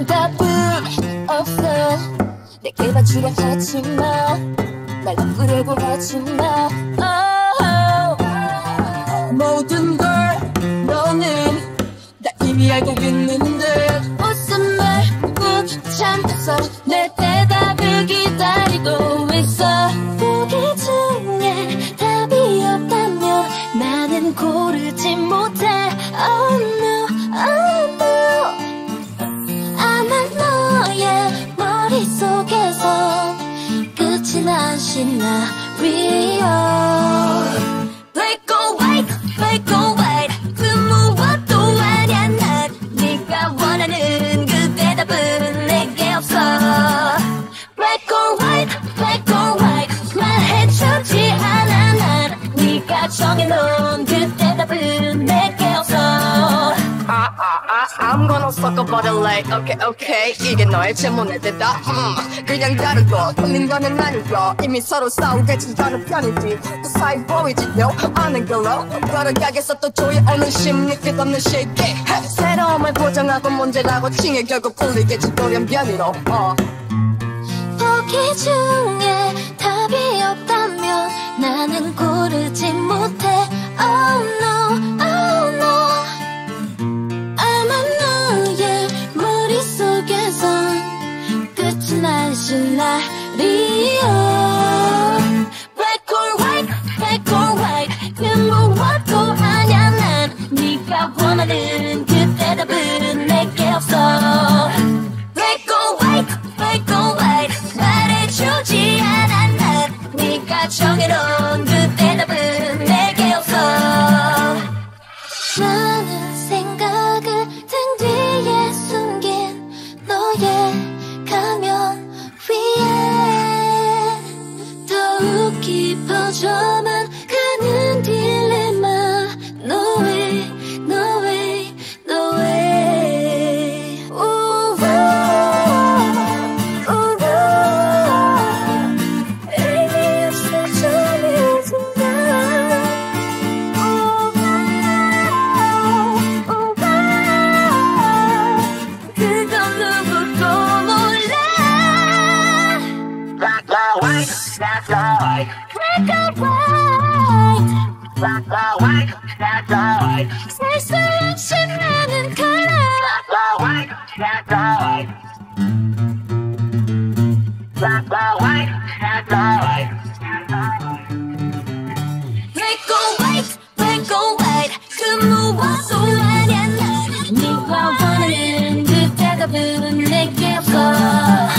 답은 없어. 내게 맞추려 하지마. 날 바꾸려고 하지마. 모든 걸 너는 다 이미 알고 있는데 웃음을 꾹 참고서 내 대답을 기다리고 있어. 보기 중에 답이 없다면 나는 고르지 못해. Oh no, oh no. 아마 너의 머릿속에서 끝이 난 시나리오. Black or white, black or white. 그 무엇도 아냐 난. 네가 원하는 그 대답은 내게 없어. Black or white, black or white. 말해주지 않아 난. 네가 정해놓은 그 대답은 내게 없어. I'm gonna suck a body like okay okay. 이게 너의 질문에 대답. 그냥 다르고 틀린 거는 아니고 이미 서로 싸우게 진다는 편이지. 그 사이 보이지요 않은 걸로 걸어가겠어. 또 조여오는 심리 끝없는 shaky. 새로움을 보장하고 문제라고 칭해 결국 풀리겠지 돌연변이로. 보기 중에 답이 없다면 나는 고르지 못해. Oh no, oh no. 아마 너의 머릿속에선 끝이 난 시나리오. Black or white, black or white. 그 무엇도 아냐 난. 네가 원하는 그 대답은 내게 없어. Black or white, black or white. 말해주지 않아 난. 네가 정해놓은 그 대답은 내게 없어. 많은 생각을 등 뒤에 숨긴 너의 가면 위에 더욱 깊어져만 가는 딜레마. No way, no way, no way. Ooh, ooh, baby, I'm such a missing girl. 그건 누구도 몰라. Black or white, black or white. Black or white. Black or white, black or white. 살 수 없이 많은 color. Black or white, black or white. Black or white, black or white. Black or white, black or white. 그 무엇도 아냐 난. 네가 원하는 그 대답은 내게 없어.